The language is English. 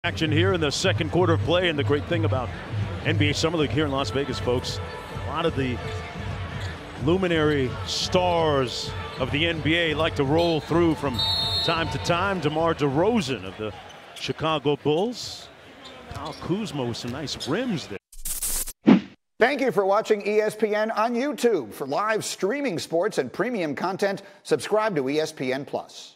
Action here in the second quarter of play, and the great thing about NBA Summer League here in Las Vegas, folks, a lot of the luminary stars of the NBA like to roll through from time to time. DeRozan of the Chicago Bulls. Paolo Kuzma with some nice rims there. Thank you for watching ESPN on YouTube. For live streaming sports and premium content, subscribe to ESPN+.